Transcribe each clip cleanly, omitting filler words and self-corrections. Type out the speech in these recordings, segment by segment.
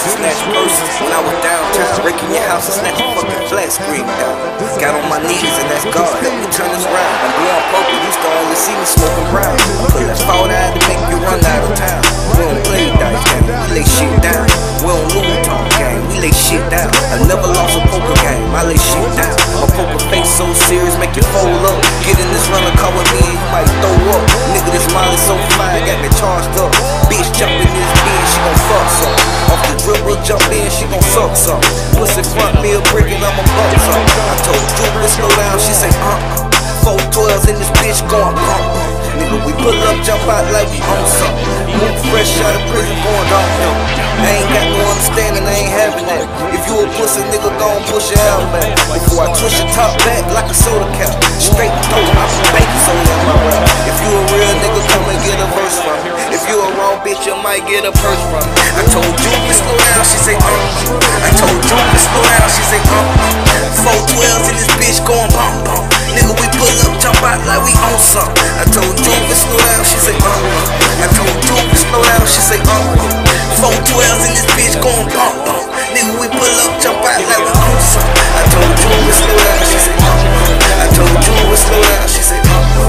and snatch purses. When I was downtown, breaking your house and snatch a fucking flat screen down. Got on my knees and that's God, help me turn this round. I'm blowing purple, used to only see me smoking brown. Put that fall out to make you run out of town. We don't play dice game, we lay shit down. We don't lose talk game, we lay shit down. I never lost a poker game, I lay shit down. My poker face so serious, make you fold up. Get in this runner car with me and you might throw up. Nigga, this molly so fly, got me charged up. Bitch jump in this bitch, she gon' fuck some. Off the dribble, jump in, she gon' suck some. Pussy front me a brick and I'ma buck some. I told Jupiter slow down, she say 412s in this bitch going Nigga, we pull up, jump out like we own something. Move fresh out of prison, going down. I ain't got no understanding, I ain't having that. If you a pussy, nigga, gon' push your album back. Before I twist your top back like a soda cap. Straight dope, I'm baking soda in my rap. If you a real nigga, come and get a verse from me. If you a wrong bitch, you might get a purse from me. I told you to slow down, she say I told you to slow down, she say 412s in this bitch going bump. Nigga, we pull up, jump out like we own something. I told you to slow down, she say I told you to slow down, she say 412s in this bitch going bump. Nigga, we pull up, jump out like we own something. I told you to slow down, she say I told you to slow down, she say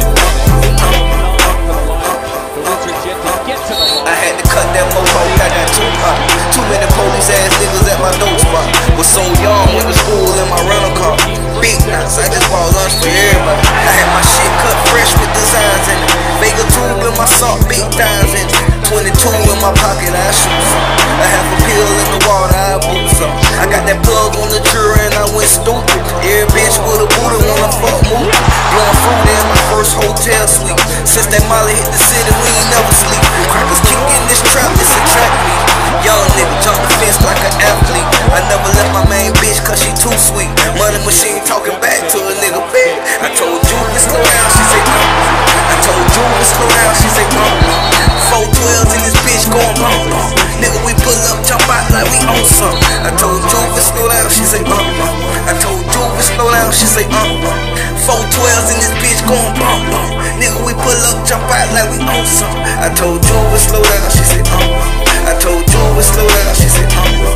I had to cut that mohawk, I got too many police ass niggas at my dope spot. Was so young, went to school in my rental car. Big nuts, I just bought lunch for everybody. I had my shit cut fresh with designs in it. Vega tube in my sock, big dimes in it. 22 in my pocket, I shoot some. I have a pill in the water, I boot some. I got that plug on the jury and I went stupid. Every bitch with a booty wanna fuck movie. Blowing fruit in my first hotel suite. Since that Molly hit the city, we ain't never sleep. Crackers kick in this trap, it's a trap me. Young nigga jump the fence like an athlete. I never left my main bitch cause she too sweet. Money machine talking back to a nigga bed. I told you to slow down, she say I told you to slow down, she say 412s in this bitch going bump. Nigga, we pull up, jump out like we own something. I told you to slow down, she say I told you to slow down, she say 412s in this bitch going bump. Nigga, we pull up, jump out like we own something. I told you to slow down, she say I told you to slow down, she say